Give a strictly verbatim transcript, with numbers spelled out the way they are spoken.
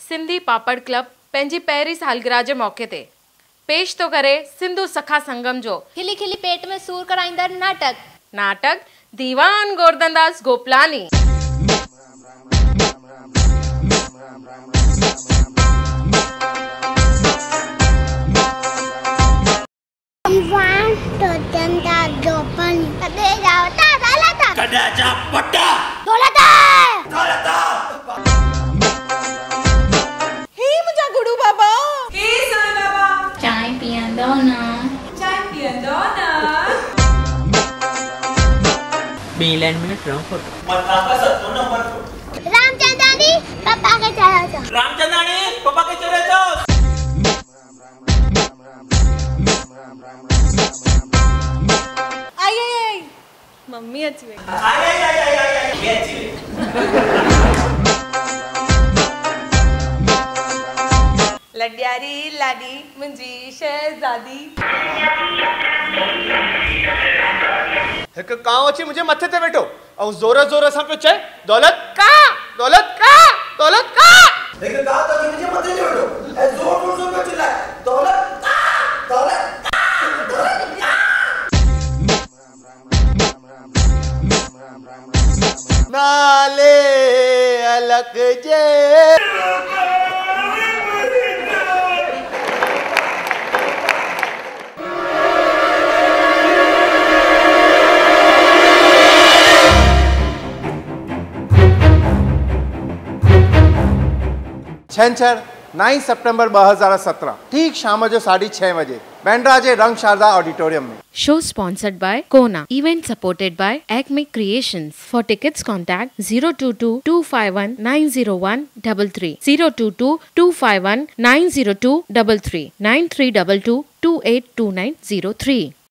सिंधी पापड़ club पंहिंजी पहिरीं सालगिरह जे मौके ते पेश तो करे सिंधु सखा संगम जो खिली खिली पेट में सूर कराईंदड़ नाटक नाटक दीवान गोरधनदास गोपलानी। दीवान गोरधनदास गोपलानी कदे जावता दौलता कदे जा पट्टा दौलता दौलता हे मुझा गुडू बाबा हे साईं बाबा चाय पियंदो ना चाय पियंदो ना बी लाइन में ट्रम फोटो मथा का सत्तो नंबर फोटो रामचंदानी पापा के चला जा रामचंदानी पापा के चले जाओ। आई आई आई मम्मी अच वे आई आई आई आई आई ये अच्छी लड्यारी लाडी मुंजी शहजादी एक कांव अची मुझे मथे ते वेठो और जोर जोर सां पियो चए दौलत का दौलत का दौलत का एक गांव तो अची मुझे मथे ते वेठो ए जोर जोर से पियो चिल्लाए दौलत का दौलत का दौलत का नाले अलग जे छंछर नौ सितंबर दो हज़ार सत्रह ठीक शाम जो साढ़ी छह बजे बैंड्रा जे रंगशारदा ऑडिटोरियम में। Show sponsored by Kona. Event supported by Acme Creations. For tickets contact zero two two two five one nine zero one three three zero two two two five one nine zero two three three nine three two two two eight two nine zero three.